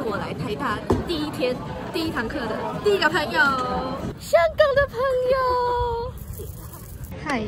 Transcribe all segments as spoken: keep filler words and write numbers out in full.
我来台大第一天第一堂课的第一个朋友，香港的朋友。嗨。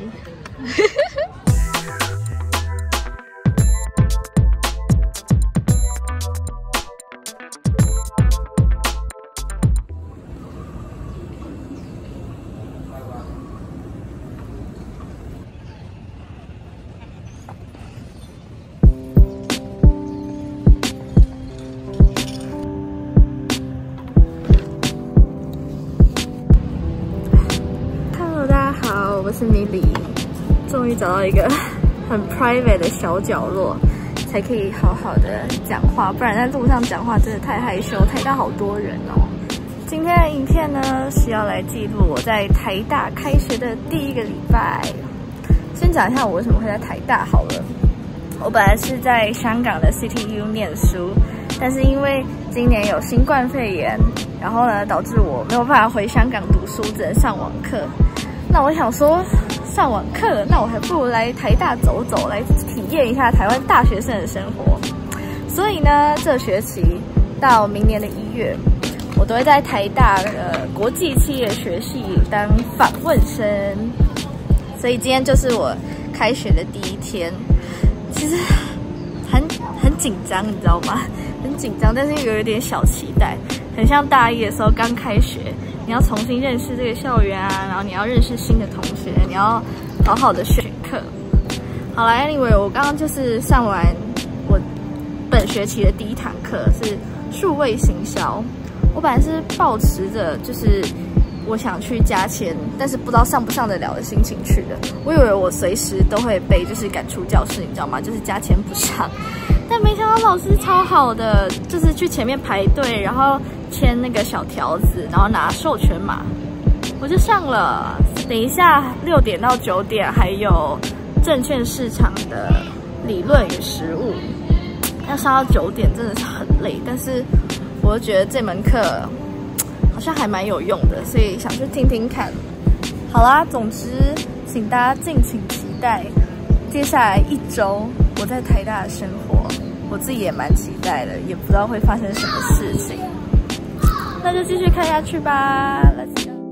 我是米莉，终于找到一个很 private 的小角落，才可以好好的讲话，不然在路上讲话真的太害羞，台大好多人哦。今天的影片呢是要来记录我在台大开学的第一个礼拜。先讲一下我为什么会在台大好了。我本来是在香港的 C T U 念书，但是因为今年有新冠肺炎，然后呢导致我没有办法回香港读书，只能上网课。那我想说，上网课，那我还不如来台大走走，来体验一下台湾大学生的生活。所以呢，这学期到明年的一月，我都会在台大呃国际企业学系当访问生。所以今天就是我开学的第一天，其实很很紧张，你知道吗？很紧张，但是又有一点小期待，很像大一的时候刚开学。你要重新认识这个校园啊，然后你要认识新的同学，你要好好的选课。好啦 ，anyway， 我刚刚就是上完我本学期的第一堂课是数位行销。我本来是抱持着就是我想去加签，但是不知道上不上得了的心情去的。我以为我随时都会被就是赶出教室，你知道吗？就是加签不上。但没想到老师超好的，就是去前面排队，然后签那个小条子，然后拿授权码，我就上了。等一下六点到九点还有证券市场的理论与实务，要上到九点真的是很累，但是我就觉得这门课好像还蛮有用的，所以想去听听看。好啦，总之请大家敬请期待接下来一周我在台大的生活，我自己也蛮期待的，也不知道会发生什么事情。那就继续看下去吧 ，Let's go。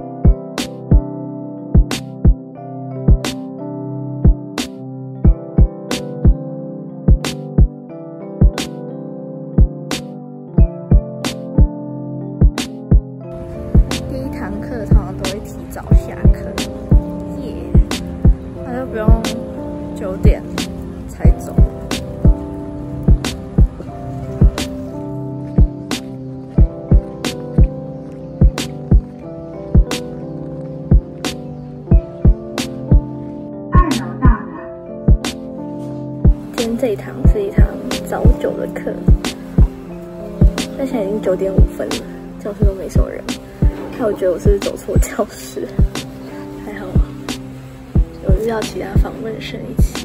第一堂课通常都会提早下课，耶，那就不用九点才走。这一堂是一堂早九的课，但现在已经九点五分了，教室都没什么人。害我觉得我是不是走错教室？还好有遇到其他访问生一起。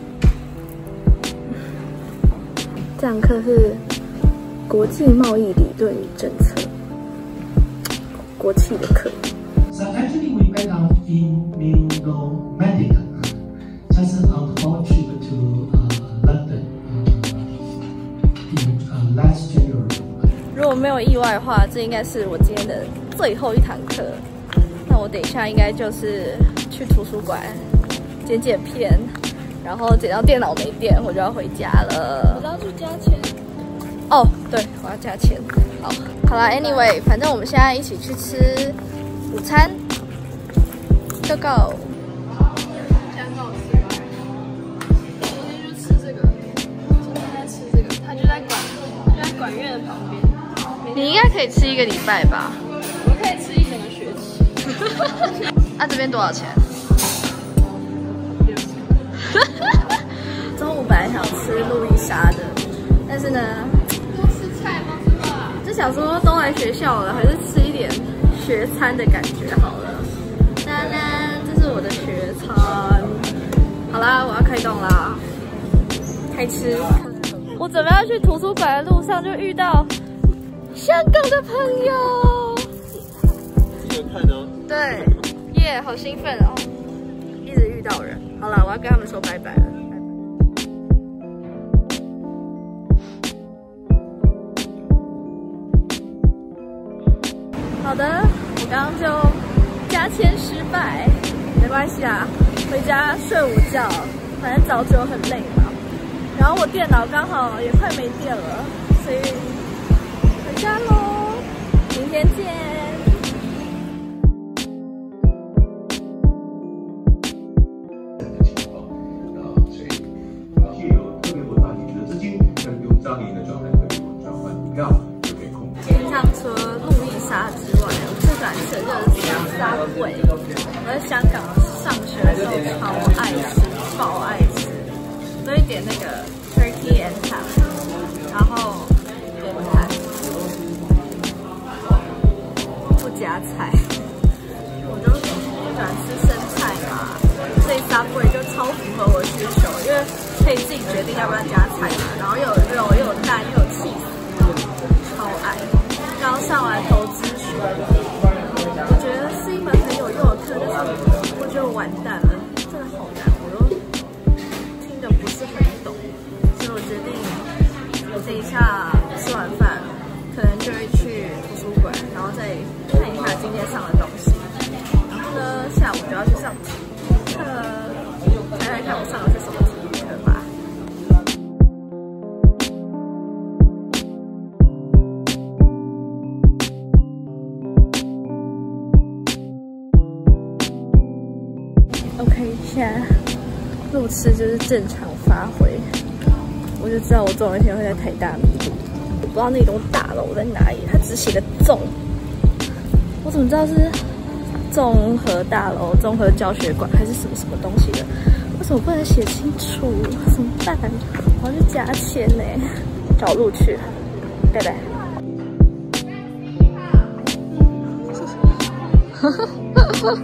这堂课是国际贸易理论与政策，国企的课。 So actually we went out in Immunomedica, just on our trip to uh, London uh, in uh, last January. 如果没有意外的话，这应该是我今天的最后一堂课。那我等一下应该就是去图书馆剪剪片，然后剪到电脑没电，我就要回家了。我要去加钱。哦，对，我要加钱。好，好啦 ，anyway， 反正我们现在一起去吃午餐。Go go。 现在很好吃吗？昨天就吃这个，今天在吃这个，它就在管，就在管院的旁边。 你应该可以吃一个礼拜吧？ 我可以吃一整个学期。 啊，这边多少钱？ 六十。 中午本来想吃路易莎的，但是呢， 多吃菜吗？是吧？ 就想说都来学校了，还是吃一点学餐的感觉好了。当然，这是我的学餐。好啦，我要开动啦，开吃。我准备要去图书馆的路上就遇到香港的朋友。 一人看呢？ 对，耶、yeah, 好兴奋哦！一直遇到人。好啦，我要跟他们说拜拜了。 好的，我刚刚就加签失败，没关系啊，回家睡午觉，反正早九很累嘛。然后我电脑刚好也快没电了，所以回家喽，明天见。 借由特别稳大体的资金，跟用这样的一个转换特别稳转换股票就可以控制。 今天像除了路易莎之外，我最喜欢吃的就是沙贵。我在香港上学的时候超爱吃，爆爱吃，所以点那个 turkey and ham， 然后给我看，不加菜，我就不喜欢吃生菜嘛，所以沙贵就超符合我的需求，因为可以自己决定要不要加菜嘛，然后又有肉，又有蛋，又有起司，超爱。刚上完投资学，我觉得是一门很有用的课，但是我觉得我完蛋了，真的好难，我都听得不是很懂，所以我决定等一下吃完饭，可能就会去图书馆，然后再看一下今天上的东西，然后呢，下午就要去上体育课，猜猜看我上的是什么体育课吧。OK， 现在路痴就是正常发挥，我就知道我总有一天会在台大迷路。我不知道那栋大楼在哪里，它只写个综，我怎么知道是综合大楼、综合教学馆还是什么什么东西的？为什么不能写清楚？怎么办？我要去加签呢，找路去，拜拜。呵呵呵呵。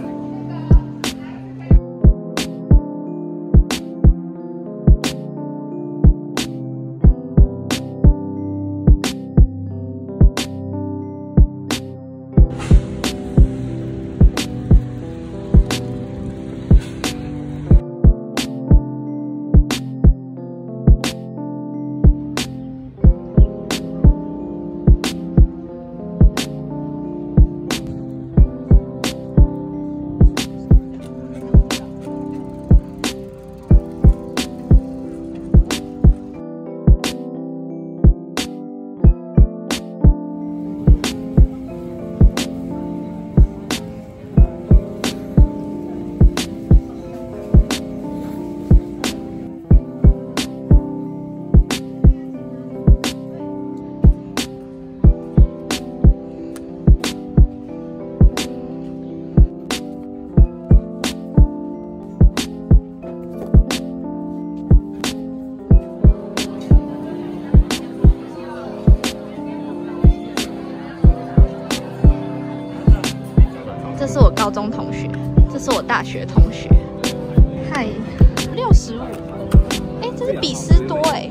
这是我高中同学，这是我大学同学。嗨，六十五，哎，这是比斯多哎。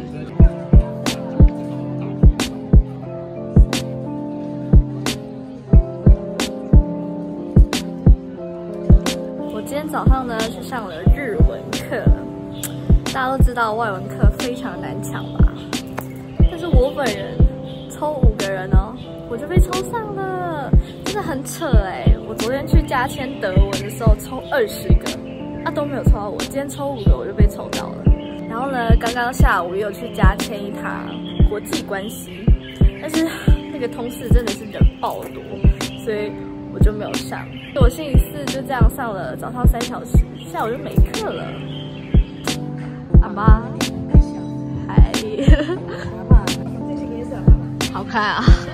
我今天早上呢去上了日文课，大家都知道外文课非常难抢吧？但是我本人抽五个人哦，我就被抽上了。真的很扯哎、欸！我昨天去加签德文的时候抽二十个，啊都没有抽到我。今天抽五个我就被抽到了。然后呢，刚刚下午也有去加签一堂国际关系，但是那个通识真的是人爆多，所以我就没有上。我星期四就这样上了早上三小时，下午就没课了。阿妈，嗨，好看啊！